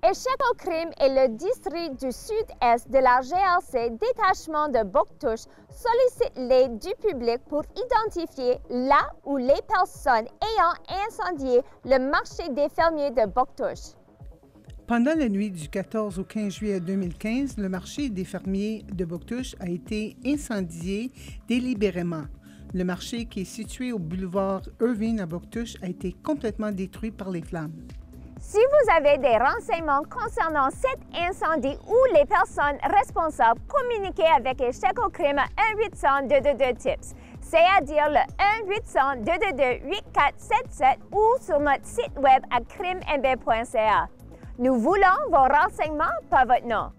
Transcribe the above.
Échec au crime et le district du sud-est de la GRC détachement de Bouctouche sollicitent l'aide du public pour identifier là où les personnes ayant incendié le marché des fermiers de Bouctouche. Pendant la nuit du 14 au 15 juillet 2015, le marché des fermiers de Bouctouche a été incendié délibérément. Le marché, qui est situé au boulevard Irving à Bouctouche, a été complètement détruit par les flammes. Si vous avez des renseignements concernant cet incendie ou les personnes responsables, communiquez avec Échec au crime à 1-800-222-TIPS, c'est-à-dire le 1-800-222-8477 ou sur notre site web à crimemb.ca. Nous voulons vos renseignements, pas votre nom.